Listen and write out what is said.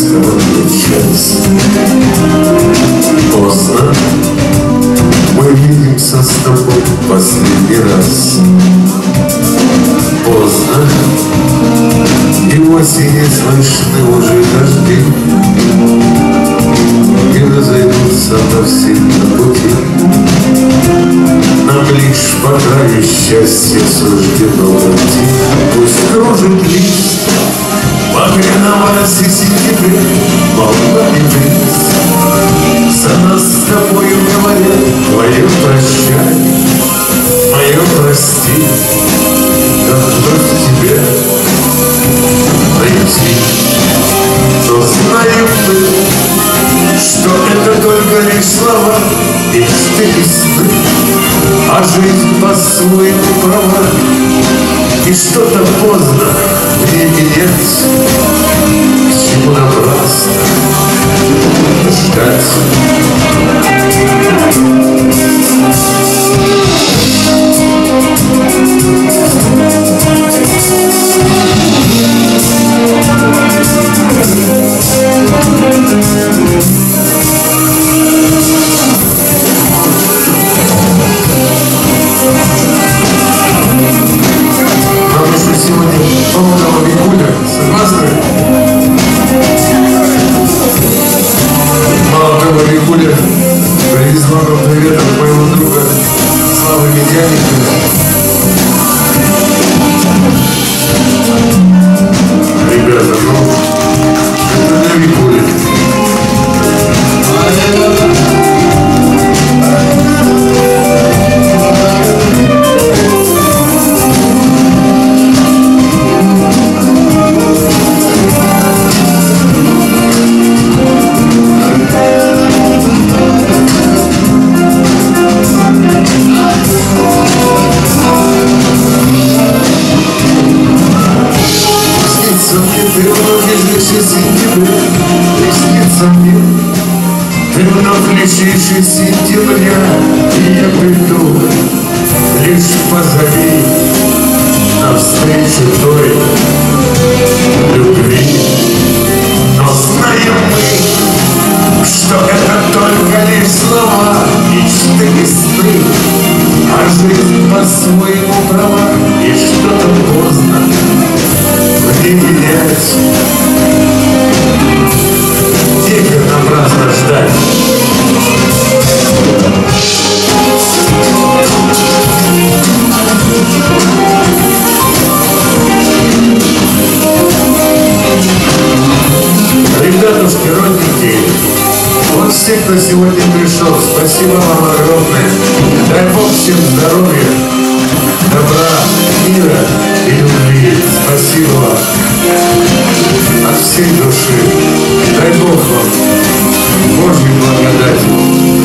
тобой час. Поздно мы видимся с тобой последний раз. Поздно, и в осени слышны уже дожди, и разойдутся навсегда пути. Нам лишь по краю счастья суждено уйти. Пусть кружит лист багряного росы сентября, волнами бриз. За нас с тобою говорят твое прощай, мое прости, да вновь тебя найти. Но знаем мы, что это только лишь слова, мечты и сны, а жизнь по-своему права. И что-то поздно мне менять, к чему напрасно ждать. По-моему, Викуля, согласны? Мало того, Викуля привезла нам привет от моего друга Славы Медяника. Ребята, ну, это для Викули. Ты вновь летишь из сентября, и я приду лишь позови навстречу той любви. Но знаем мы, что это только лишь слова, мечты и сны, а жизнь по-своему права. И что-то поздно мне менять, тихо напрасно ждать. Ребятушки, родненькие, вот все, кто сегодня пришел, спасибо вам огромное. Дай Бог всем здоровья, добра, мира и любви. Спасибо вам от всей души. Дай Бог вам Божьей благодати.